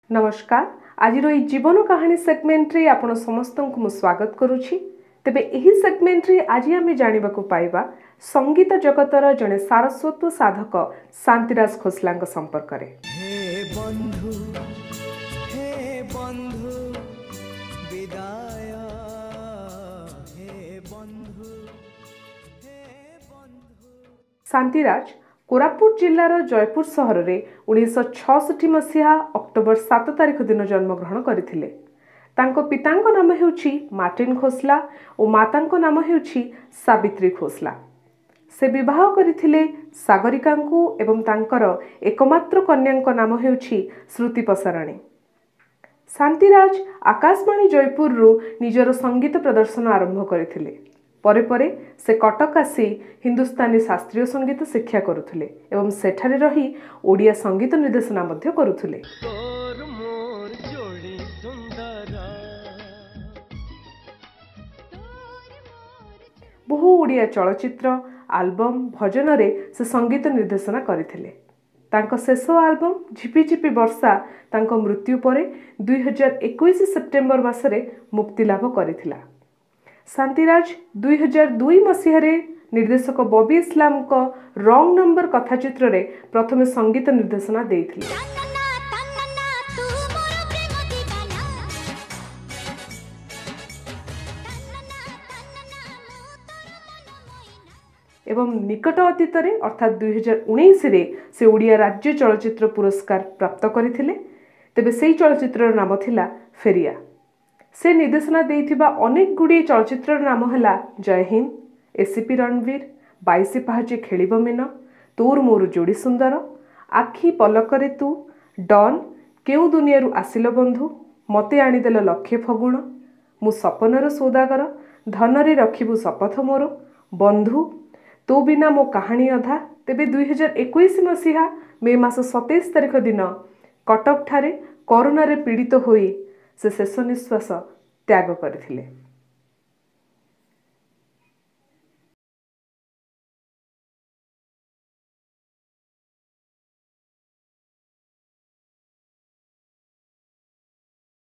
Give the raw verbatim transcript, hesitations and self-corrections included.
नमस्कार। आज रो जीवन कहानी सेगमेंट रे आपण समस्त को मु स्वागत करुछि। तेबे एही सेगमेंट रे आज आमे जानिबा को पाइबा संगीत जगतर जने सारस्वत साधक शांतिराज खोसला संपर्क रे। हे बंधु हे बंधु विदाय हे बंधु हे बंधु। शांतिराज कोरापुट जिल्लार जयपुर सहर रे उन्नीस छयसठ मसीहा अक्टोबर सात तारिख दिन जन्मग्रहण करथिले। तांको पितांको नाम हेउछि मार्टिन खोसला और मातांको नाम हेउछि सावित्री खोसला। से विवाह करथिले सागरिकांकु एवं तांकर एकमात्र कन्यांको नाम हेउछि श्रुति पसाराणी। शांतिराज आकाशवाणी जयपुर रु निजर संगीत प्रदर्शन आरंभ करथिले। परे परे से कटक आसी हिंदुस्तानी शास्त्रीय संगीत शिक्षा करुथुले एवं सेठारे रही ओडिया संगीत निर्देशना मध्य करुथुले। बहु ओडिया चलचित्र आल्बम भजन रे से संगीत निर्देशना करथिले। तांको शेष आल्बम झिपी झिपी वर्षा तांको मृत्यु परे दुई हजार इक्कीस सेप्टेम्बर मासरे मुक्ति लाभ करथिला। शांतिराज दुई हजार दुई मसीह निर्देशक बॉबी इस्लाम को रॉन्ग नंबर कथाचित्र रे प्रथम संगीत निर्देशना देथिले। एवं निकट अतीत रे अर्थात दुई हजार उन्नीस रे से ओडिया राज्य चलचित्र पुरस्कार प्राप्त करथिले। तेबे सेही चलचित्र नाम थिला फेरिया। से निर्देशना देइथिबा अनेक गुडी चलचित्र नाम हला जय हिंद, एसीपी रणवीर, बाईस पाहाचे खेलिब मीन, तोर मोर जोड़ी सुंदर, आखि पलकरे तू, डॉन, केउ दुनियारू आसिल बंधु, मते आनिदेल लक्षे फगुण, मु सपनर सौदागर, धनरे रखिबु शपथ मोर, बंधु, तो बिना मो कहानी अधा। तेबे दुई हजार इक्कीस मसीहा मे मास सतैश तारिख दिन कटक ठारे कोरोना रे पीड़ित होई से शेष निश्वास त्याग करथिले।